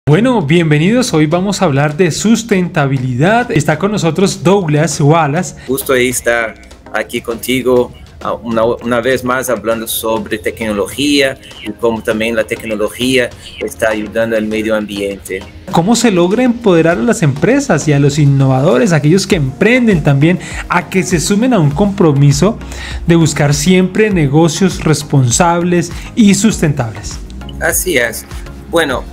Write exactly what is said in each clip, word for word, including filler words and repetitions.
Bueno, bienvenidos. Hoy vamos a hablar de sustentabilidad. Está con nosotros Douglas Wallace. Gusto de estar aquí contigo una, una vez más hablando sobre tecnología y cómo también la tecnología está ayudando al medio ambiente. ¿Cómo se logra empoderar a las empresas y a los innovadores, aquellos que emprenden también, a que se sumen a un compromiso de buscar siempre negocios responsables y sustentables? Así es. Bueno,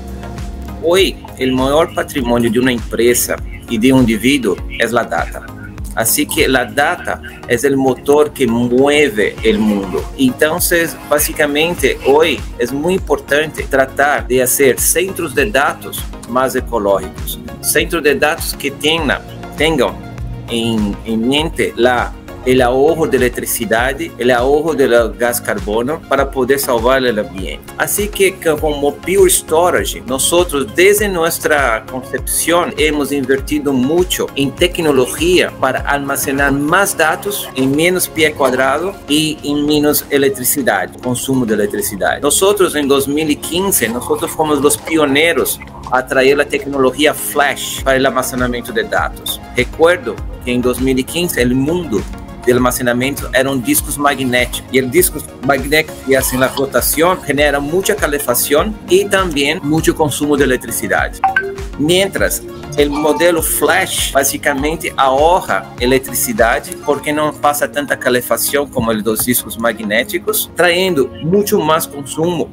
hoy el mayor patrimonio de una empresa y de un individuo es la data. Así que la data es el motor que mueve el mundo. Entonces, básicamente, hoy es muy importante tratar de hacer centros de datos más ecológicos, centros de datos que tengan, tengan en, en mente la el ahorro de electricidad, el ahorro del gas carbono para poder salvar el ambiente. Así que como Pure Storage, nosotros desde nuestra concepción hemos invertido mucho en tecnología para almacenar más datos en menos pie cuadrado y en menos electricidad, consumo de electricidad. Nosotros en dos mil quince, nosotros fuimos los pioneros a traer la tecnología Flash para el almacenamiento de datos. Recuerdo que en dos mil quince el mundo de almacenamiento eran discos magnéticos y el disco magnético que hace la rotación genera mucha calefacción y también mucho consumo de electricidad. Mientras el modelo Flash básicamente ahorra electricidad porque no pasa tanta calefacción como el de los discos magnéticos, trayendo mucho más consumo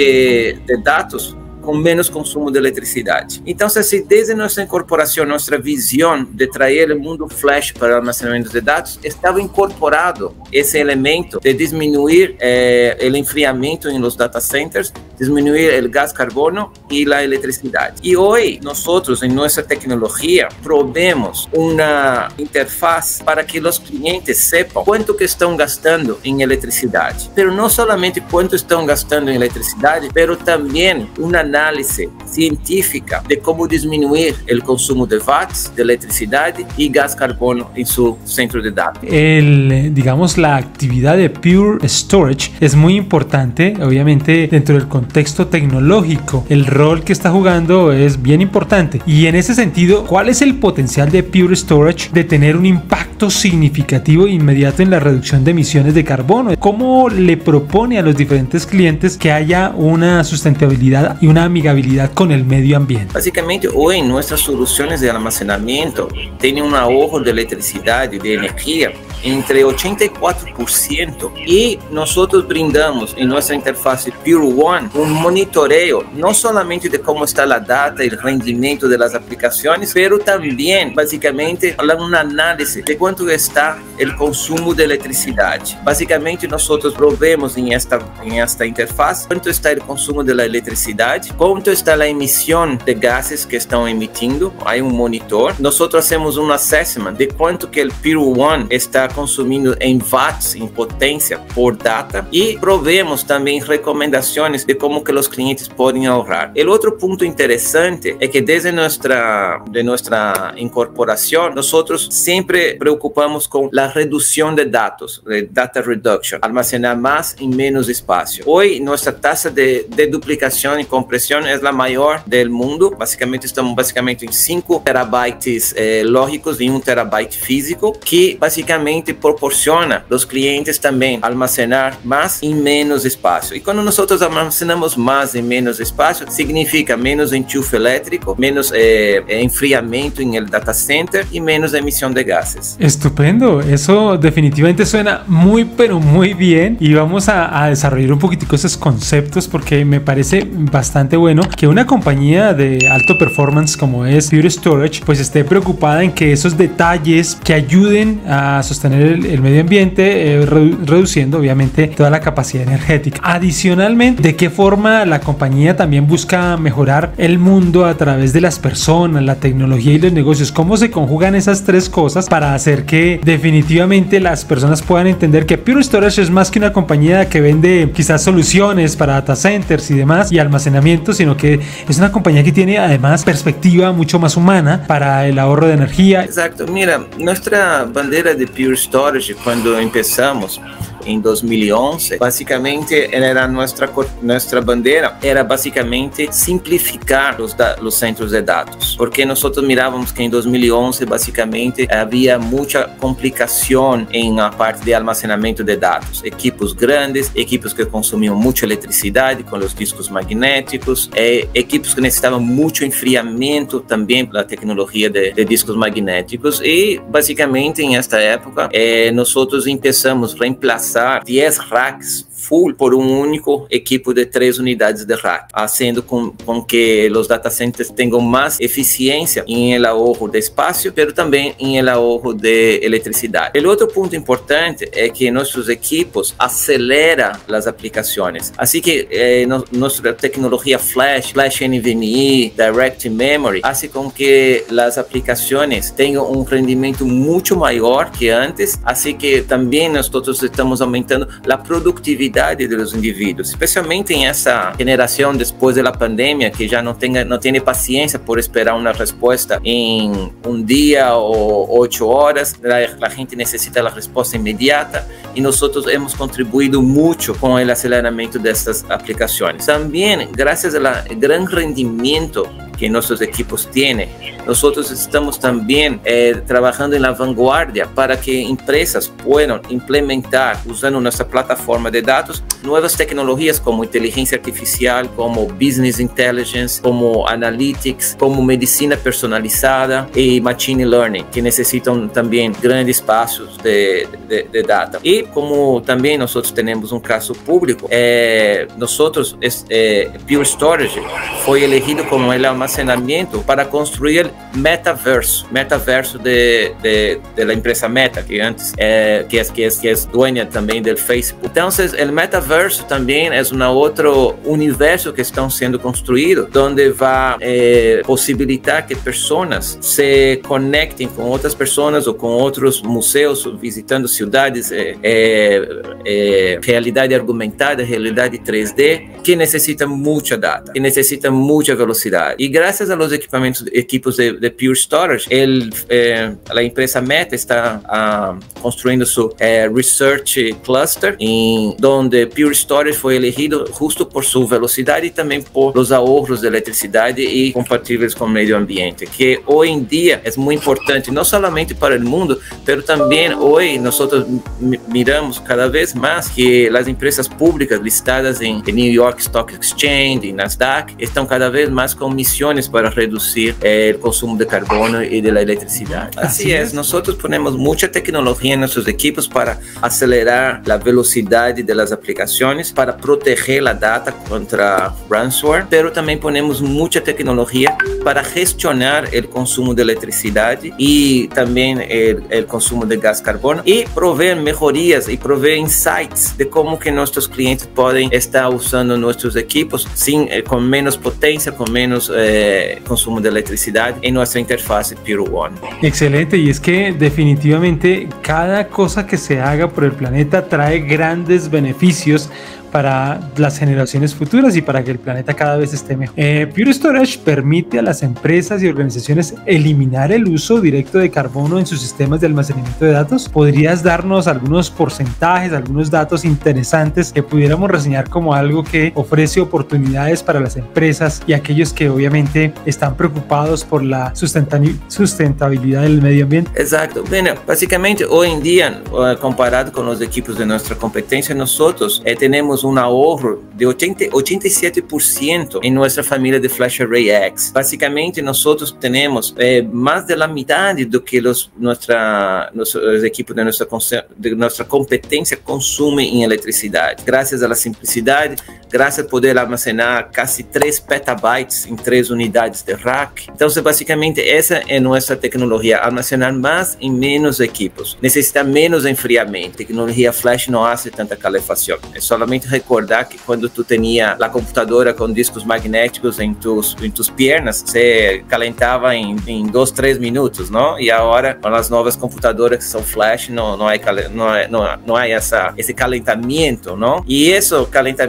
de, de datos con menos consumo de electricidad. Entonces, si desde nuestra incorporación, nuestra visión de traer el mundo Flash para el almacenamiento de datos, estaba incorporado ese elemento de disminuir eh, el enfriamiento en los data centers, disminuir el gas carbono y la electricidad. Y hoy nosotros en nuestra tecnología proveemos una interfaz para que los clientes sepan cuánto que están gastando en electricidad, pero no solamente cuánto están gastando en electricidad, pero también una análisis científica de cómo disminuir el consumo de watts de electricidad y gas carbono en su centro de datos. El, digamos, la actividad de Pure Storage es muy importante, obviamente dentro del contexto tecnológico. El rol que está jugando es bien importante. Y en ese sentido, ¿cuál es el potencial de Pure Storage de tener un impacto significativo e inmediato en la reducción de emisiones de carbono? ¿Cómo le propone a los diferentes clientes que haya una sustentabilidad y una amigabilidad con el medio ambiente? Básicamente, hoy nuestras soluciones de almacenamiento tienen un ahorro de electricidad y de energía entre ochenta y cuatro por ciento y nosotros brindamos en nuestra interfaz Pure One un monitoreo no solamente de cómo está la data y el rendimiento de las aplicaciones, pero también básicamente un análisis de cuánto está el consumo de electricidad. Básicamente nosotros proveemos en esta, en esta interfaz cuánto está el consumo de la electricidad, cuánto está la emisión de gases que están emitiendo, hay un monitor. Nosotros hacemos un assessment de cuánto que el Pure One está consumiendo en watts, en potencia por data, y proveemos también recomendaciones de cómo que los clientes pueden ahorrar. El otro punto interesante es que desde nuestra, de nuestra incorporación, nosotros siempre preocupamos con la reducción de datos, de data reduction, almacenar más en menos espacio. Hoy nuestra tasa de, de duplicación y compresión es la mayor del mundo. Básicamente estamos básicamente en cinco terabytes eh, lógicos y un terabyte físico, que básicamente proporciona a los clientes también almacenar más en menos espacio. Y cuando nosotros almacenamos más en menos espacio, significa menos enchufe eléctrico, menos eh, enfriamiento en el data center y menos emisión de gases. Estupendo, eso definitivamente suena muy pero muy bien, y vamos a, a desarrollar un poquitico esos conceptos porque me parece bastante bueno que una compañía de alto performance como es Pure Storage pues esté preocupada en que esos detalles que ayuden a sostener el, el medio ambiente, eh, redu reduciendo obviamente toda la capacidad energética. Adicionalmente, ¿de qué forma la compañía también busca mejorar el mundo a través de las personas, la tecnología y los negocios? ¿Cómo se conjugan esas tres cosas para hacer que definitivamente las personas puedan entender que Pure Storage es más que una compañía que vende quizás soluciones para data centers y demás y almacenamiento, sino que es una compañía que tiene además perspectiva mucho más humana para el ahorro de energía? Exacto, mira, nuestra bandera de Pure Storage cuando empezamos en dos mil once, básicamente era nuestra, nuestra bandera, era básicamente simplificar los, los centros de datos, porque nosotros mirábamos que en dos mil once básicamente había mucha complicación en la parte de almacenamiento de datos, equipos grandes, equipos que consumían mucha electricidad con los discos magnéticos, eh, equipos que necesitaban mucho enfriamiento también, la tecnología de, de discos magnéticos, y básicamente en esta época eh, nosotros empezamos a reemplazar diez racks full por un único equipo de tres unidades de rack, haciendo con, con que los data centers tengan más eficiencia en el ahorro de espacio, pero también en el ahorro de electricidad. El otro punto importante es que nuestros equipos aceleran las aplicaciones, así que eh, no, nuestra tecnología Flash, Flash N V M e, Direct Memory, hace con que las aplicaciones tengan un rendimiento mucho mayor que antes, así que también nosotros estamos aumentando la productividad de los individuos, especialmente en esa generación después de la pandemia que ya no, tenga, no tiene paciencia por esperar una respuesta en un día o ocho horas. La, la gente necesita la respuesta inmediata y nosotros hemos contribuido mucho con el aceleramiento de estas aplicaciones. También, gracias al gran rendimiento que nuestros equipos tienen, nosotros estamos también eh, trabajando en la vanguardia para que empresas puedan implementar, usando nuestra plataforma de datos, nuevas tecnologías como inteligencia artificial, como business intelligence, como analytics, como medicina personalizada y machine learning, que necesitan también grandes espacios de, de, de data. Y como también nosotros tenemos un caso público, eh, nosotros, es, eh, Pure Storage fue elegido como el almacenamiento para construir el metaverso, metaverso de, de, de la empresa Meta, que antes eh, que, es, que, es, que es dueña también del Facebook. Entonces, el metaverso también es un otro universo que está siendo construido, donde va a eh, posibilitar que personas se conecten con otras personas o con otros museos, visitando ciudades, eh, eh, eh, realidad aumentada, realidad tres D, que necesitan mucha data, que necesitan mucha velocidad. Y gracias a los equipamientos, equipos de, de Pure Storage, el, eh, la empresa Meta está uh, construyendo su eh, Research Cluster, en donde Pure Storage fue elegido justo por su velocidad y también por los ahorros de electricidad y compatíveis con el medio ambiente, que hoy en día es muy importante, no solamente para el mundo, pero también hoy nosotros miramos cada vez más que las empresas públicas listadas en, en New York Stock Exchange y Nasdaq están cada vez más con misiones para reducir eh, el consumo de carbono y de la electricidad. Así, Así es. es, nosotros ponemos mucha tecnología en nuestros equipos para acelerar la velocidad de las aplicaciones, para proteger la data contra ransomware, pero también ponemos mucha tecnología para gestionar el consumo de electricidad y también el, el consumo de gas carbono y proveer mejorías y proveer insights de cómo que nuestros clientes pueden estar usando nuestros equipos sin, eh, con menos potencia, con menos eh, consumo de electricidad en nuestra interfaz Pure One. Excelente, y es que definitivamente cada cosa que se haga por el planeta trae grandes beneficios para las generaciones futuras y para que el planeta cada vez esté mejor. Eh, Pure Storage permite a las empresas y organizaciones eliminar el uso directo de carbono en sus sistemas de almacenamiento de datos. ¿Podrías darnos algunos porcentajes, algunos datos interesantes que pudiéramos reseñar como algo que ofrece oportunidades para las empresas y aquellos que obviamente están preocupados por la sustentabilidad del medio ambiente? Exacto. Bueno, básicamente hoy en día, comparado con los equipos de nuestra competencia, nosotros eh, tenemos un ahorro de ochenta, ochenta y siete por ciento en nuestra familia de Flash Array X. Básicamente nosotros tenemos eh, más de la mitad de lo que los, nuestra, los equipos de nuestra, de nuestra competencia consumen en electricidad. Gracias a la simplicidad, gracias a poder almacenar casi tres petabytes en tres unidades de rack. Entonces básicamente esa es nuestra tecnología, almacenar más en menos equipos. Necesita menos enfriamiento. Tecnología Flash no hace tanta calefacción. Es solamente recordar que cuando tú tenías la computadora con discos magnéticos en tus, en tus piernas, se calentaba en, en dos, tres minutos, ¿no? Y ahora con las nuevas computadoras que son flash, no, no hay, no hay, no, no hay esa, ese calentamiento, ¿no? Y ese calentamiento que había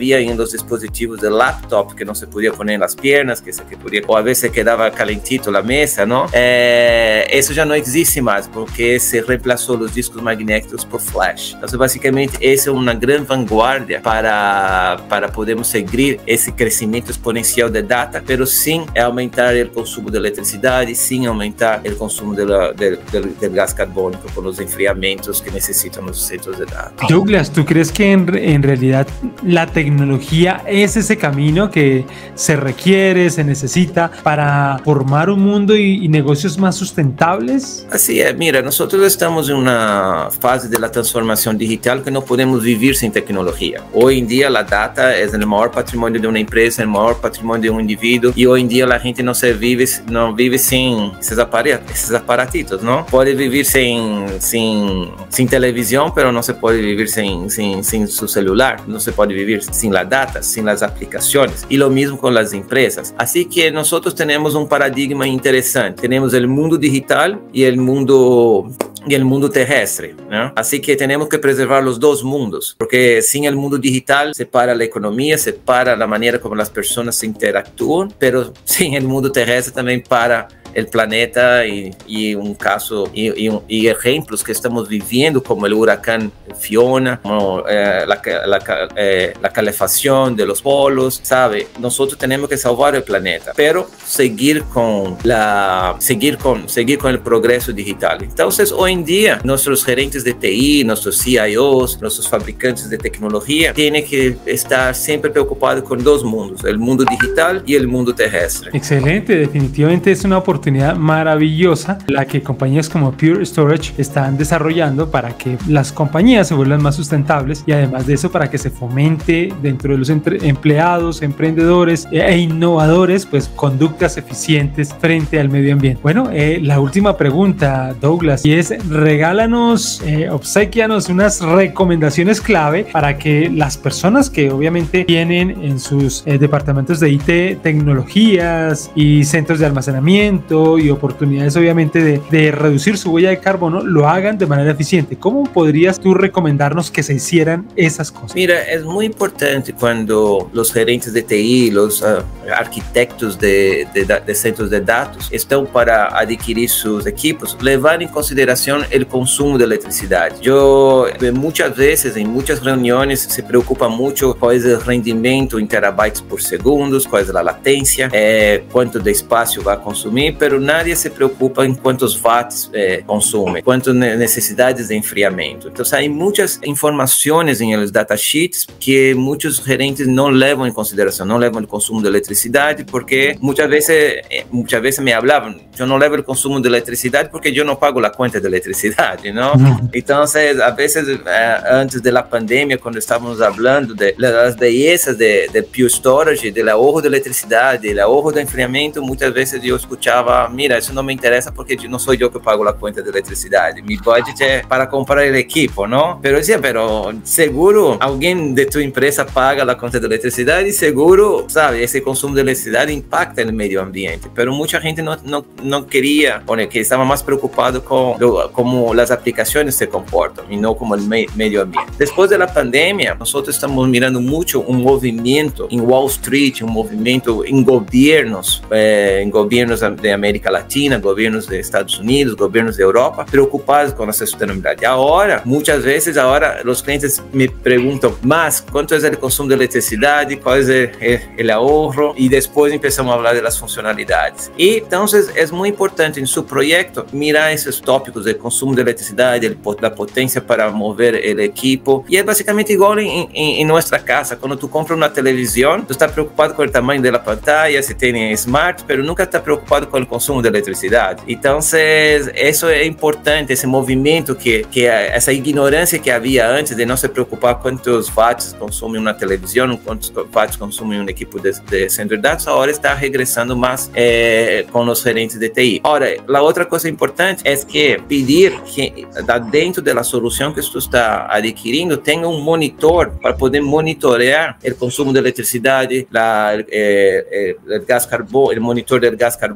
había en los dispositivos de laptop que no se podía poner en las piernas, que se que podía, o a veces quedaba calentito la mesa, ¿no? Eh, eso ya no existe más porque se reemplazó los discos magnéticos por flash. Entonces, básicamente, esa es una gran vanguardia para, para podermos seguir ese crecimiento exponencial de data, pero sin aumentar el consumo de electricidad y sin aumentar el consumo de la, de, de, del gas carbónico con los enfriamientos que necesitan los centros de datos. Douglas, ¿tú crees que en, en realidad la tecnología es ese camino que se requiere, se necesita para formar un mundo y, y negocios más sustentables? Así es, mira, nosotros estamos en una fase de la transformación digital que no podemos vivir sin tecnología. Hoy en día la data es el mayor patrimonio de una empresa, el mayor patrimonio de un individuo, y hoy en día la gente no se vive, no vive sin esos aparatos, esos aparatitos, ¿no? Puede vivir sin, sin, sin televisión, pero no se puede vivir sin, sin, sin su celular, no se puede vivir sin la data, sin las aplicaciones, y lo mismo con las empresas. Así que nosotros tenemos un paradigma interesante, tenemos el mundo digital y el mundo y el mundo terrestre, ¿no? Así que tenemos que preservar los dos mundos, porque sin el mundo digital se para la economía, se para la manera como las personas se interactúan, pero sin el mundo terrestre también para el planeta y, y un caso y, y, y ejemplos que estamos viviendo como el huracán Fiona, como eh, la, la, eh, la calefacción de los polos, ¿sabe? Nosotros tenemos que salvar el planeta, pero seguir con la seguir con seguir con el progreso digital. Entonces, hoy en día nuestros gerentes de T I, nuestros C I Os, nuestros fabricantes de tecnología tienen que estar siempre preocupados con dos mundos, el mundo digital y el mundo terrestre. Excelente, definitivamente es una oportunidad oportunidad maravillosa la que compañías como Pure Storage están desarrollando para que las compañías se vuelvan más sustentables y además de eso para que se fomente dentro de los empleados, emprendedores e innovadores pues conductas eficientes frente al medio ambiente. Bueno, eh, la última pregunta, Douglas, y es regálanos, eh, obsequianos unas recomendaciones clave para que las personas que obviamente tienen en sus eh, departamentos de I T tecnologías y centros de almacenamiento y oportunidades obviamente de, de reducir su huella de carbono, lo hagan de manera eficiente. ¿Cómo podrías tú recomendarnos que se hicieran esas cosas? Mira, es muy importante cuando los gerentes de T I, los uh, arquitectos de, de, de centros de datos están para adquirir sus equipos, levar en consideración el consumo de electricidad. Yo muchas veces en muchas reuniones se preocupa mucho cuál es el rendimiento en terabytes por segundo, cuál es la latencia, eh, cuánto de espacio va a consumir, pero nadie se preocupa en cuántos watts eh, consume, cuántas necesidades de enfriamiento. Entonces hay muchas informaciones en los datasheets que muchos gerentes no levan en consideración, no levan el consumo de electricidad porque muchas veces, eh, muchas veces me hablaban, yo no levo el consumo de electricidad porque yo no pago la cuenta de electricidad, ¿no? Uh-huh. Entonces a veces eh, antes de la pandemia, cuando estábamos hablando de las bellezas de, de Pure Storage, del ahorro de electricidad, del ahorro de enfriamiento, muchas veces yo escuchaba, mira, eso no me interesa porque no soy yo que pago la cuenta de electricidad, mi budget es para comprar el equipo, ¿no? Pero decía, pero seguro alguien de tu empresa paga la cuenta de electricidad y seguro, ¿sabes? Ese consumo de electricidad impacta en el medio ambiente, pero mucha gente no, no, no quería, bueno, que estaba más preocupado con lo, cómo las aplicaciones se comportan y no como el me, medio ambiente. Después de la pandemia, nosotros estamos mirando mucho un movimiento en Wall Street, un movimiento en gobiernos, eh, en gobiernos de América Latina, gobiernos de Estados Unidos, gobiernos de Europa, preocupados con la sustentabilidad. Y ahora, muchas veces, ahora los clientes me preguntan más cuánto es el consumo de electricidad y cuál es el, el, el ahorro, y después empezamos a hablar de las funcionalidades. Y entonces es muy importante en su proyecto mirar esos tópicos del consumo de electricidad, el, la potencia para mover el equipo. Y es básicamente igual en, en, en nuestra casa. Cuando tú compras una televisión, tú estás preocupado con el tamaño de la pantalla, si tiene smart, pero nunca estás preocupado con el consumo de electricidad. Entonces, eso es importante, ese movimiento, que, que esa ignorancia que había antes de no se preocupar cuántos watts consume una televisión, cuántos watts consume un equipo de, de centro de datos, ahora está regresando más eh, con los gerentes de T I. Ahora, la otra cosa importante es que pedir que dentro de la solución que tú estás adquiriendo tenga un monitor para poder monitorear el consumo de electricidad, la, eh, el, el gas carbono, el monitor del gas carbono,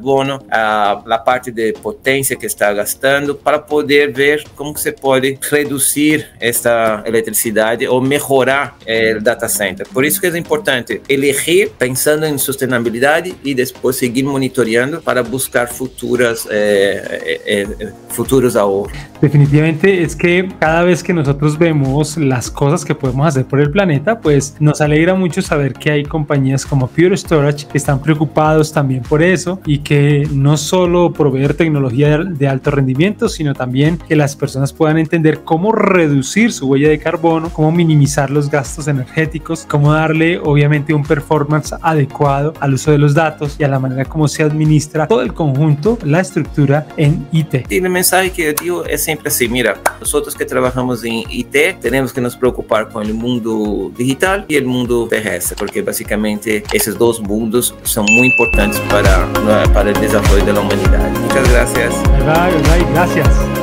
a, la parte de potencia que está gastando para poder ver cómo se puede reducir esta electricidad o mejorar el data center. Por eso que es importante elegir pensando en sostenibilidad y después seguir monitoreando para buscar futuras, eh, eh, eh, futuros ahorros. Definitivamente es que cada vez que nosotros vemos las cosas que podemos hacer por el planeta, pues nos alegra mucho saber que hay compañías como Pure Storage que están preocupados también por eso y que no solo proveer tecnología de alto rendimiento, sino también que las personas puedan entender cómo reducir su huella de carbono, cómo minimizar los gastos energéticos, cómo darle obviamente un performance adecuado al uso de los datos y a la manera como se administra todo el conjunto, la estructura en I T. Y el mensaje que yo digo es siempre así, mira, nosotros que trabajamos en I T tenemos que nos preocupar con el mundo digital y el mundo terrestre, porque básicamente esos dos mundos son muy importantes para, para el desarrollo de la humanidad. Muchas gracias. Bye, bye, gracias.